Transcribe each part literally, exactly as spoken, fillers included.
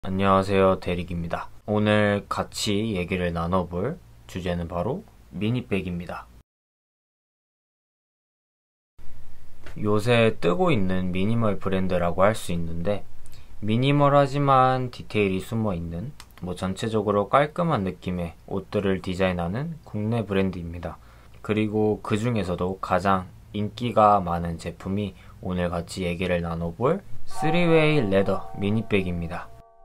안녕하세요, 대릭입니다. 오늘 같이 얘기를 나눠볼 주제는 바로 미니백입니다. 요새 뜨고 있는 미니멀 브랜드라고 할 수 있는데, 미니멀하지만 디테일이 숨어있는 뭐 전체적으로 깔끔한 느낌의 옷들을 디자인하는 국내 브랜드입니다. 그리고 그 중에서도 가장 인기가 많은 제품이 오늘 같이 얘기를 나눠볼 쓰리웨이 레더 미니백입니다.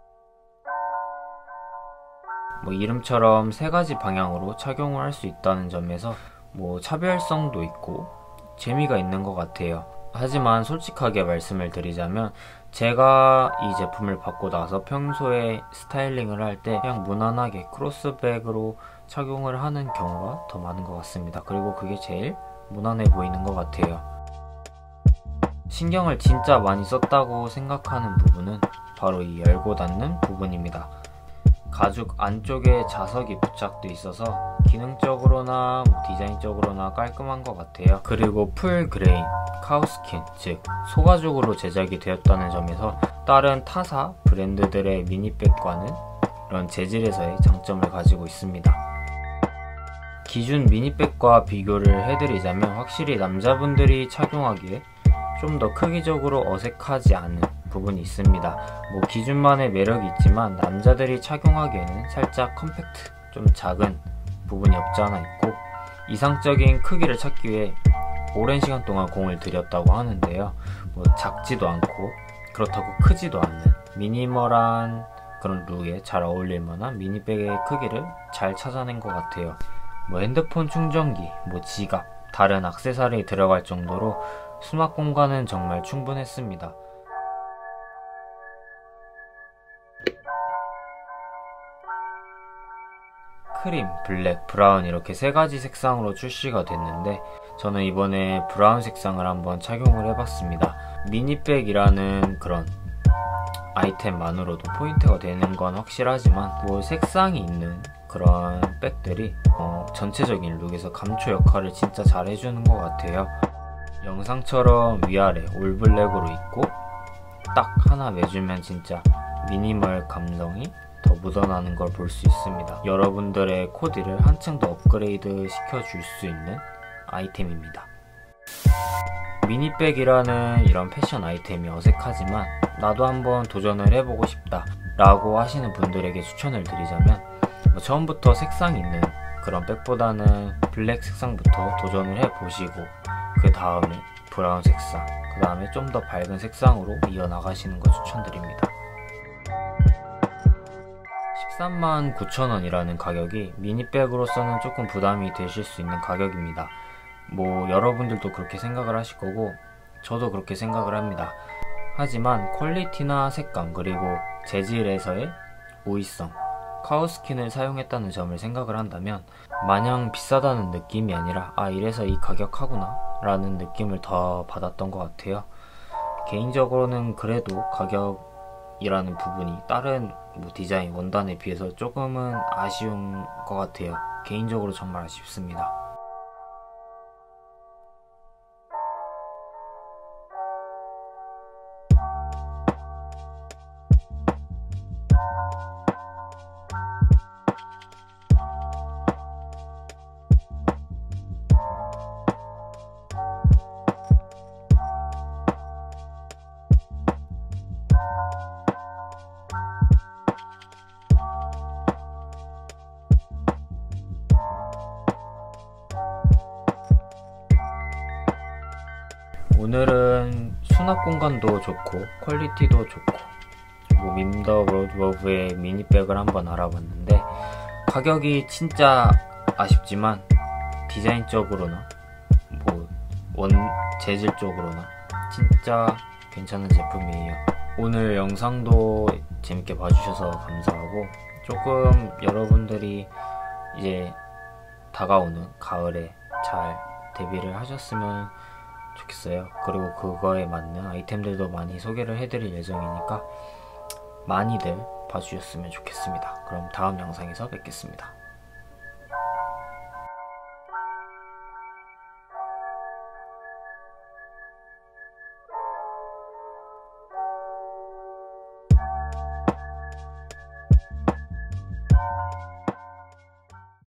뭐 이름처럼 세 가지 방향으로 착용을 할 수 있다는 점에서 뭐 차별성도 있고 재미가 있는 것 같아요. 하지만 솔직하게 말씀을 드리자면 제가 이 제품을 받고 나서 평소에 스타일링을 할 때 그냥 무난하게 크로스백으로 착용을 하는 경우가 더 많은 것 같습니다. 그리고 그게 제일 무난해 보이는 것 같아요. 신경을 진짜 많이 썼다고 생각하는 부분은 바로 이 열고 닫는 부분입니다. 가죽 안쪽에 자석이 부착돼 있어서 기능적으로나 뭐 디자인적으로나 깔끔한 것 같아요. 그리고 풀 그레인, 카우스킨, 즉 소가죽으로 제작이 되었다는 점에서 다른 타사 브랜드들의 미니백과는 이런 재질에서의 장점을 가지고 있습니다. 기존 미니백과 비교를 해드리자면 확실히 남자분들이 착용하기에 좀 더 크기적으로 어색하지 않은 부분이 있습니다. 뭐 기준만의 매력이 있지만 남자들이 착용하기에는 살짝 컴팩트, 좀 작은 부분이 없지 않아 있고, 이상적인 크기를 찾기 위해 오랜 시간 동안 공을 들였다고 하는데요. 뭐 작지도 않고 그렇다고 크지도 않는 미니멀한 그런 룩에 잘 어울릴 만한 미니백의 크기를 잘 찾아낸 것 같아요. 뭐 핸드폰 충전기, 뭐 지갑, 다른 액세서리 들어갈 정도로 수납 공간은 정말 충분했습니다. 크림, 블랙, 브라운 이렇게 세 가지 색상으로 출시가 됐는데 저는 이번에 브라운 색상을 한번 착용을 해봤습니다. 미니백이라는 그런 아이템만으로도 포인트가 되는 건 확실하지만 뭐 색상이 있는 그런 백들이 어, 전체적인 룩에서 감초 역할을 진짜 잘 해주는 것 같아요. 영상처럼 위아래 올블랙으로 입고 딱 하나 매주면 진짜 미니멀 감성이 더 묻어나는 걸 볼 수 있습니다. 여러분들의 코디를 한층 더 업그레이드 시켜줄 수 있는 아이템입니다. 미니백이라는 이런 패션 아이템이 어색하지만 나도 한번 도전을 해보고 싶다 라고 하시는 분들에게 추천을 드리자면 뭐 처음부터 색상 있는 그런 백보다는 블랙 색상부터 도전을 해보시고 그 다음에 브라운 색상, 그 다음에 좀 더 밝은 색상으로 이어나가시는 거 추천드립니다. 십삼만 구천 원이라는 가격이 미니백으로서는 조금 부담이 되실 수 있는 가격입니다. 뭐 여러분들도 그렇게 생각을 하실 거고 저도 그렇게 생각을 합니다. 하지만 퀄리티나 색감 그리고 재질에서의 우위성, 카우스킨을 사용했다는 점을 생각을 한다면 마냥 비싸다는 느낌이 아니라 아 이래서 이 가격하구나 라는 느낌을 더 받았던 것 같아요. 개인적으로는 그래도 가격이라는 부분이 다른 뭐 디자인 원단에 비해서 조금은 아쉬운 것 같아요. 개인적으로 정말 아쉽습니다. 오늘은 수납 공간도 좋고 퀄리티도 좋고 뭐 밈더 로드워브의 미니백을 한번 알아봤는데 가격이 진짜 아쉽지만 디자인적으로나 뭐 원 재질적으로나 진짜 괜찮은 제품이에요. 오늘 영상도 재밌게 봐주셔서 감사하고 조금 여러분들이 이제 다가오는 가을에 잘 대비를 하셨으면 좋겠어요. 그리고 그거에 맞는 아이템들도 많이 소개를 해드릴 예정이니까 많이들 봐주셨으면 좋겠습니다. 그럼 다음 영상에서 뵙겠습니다.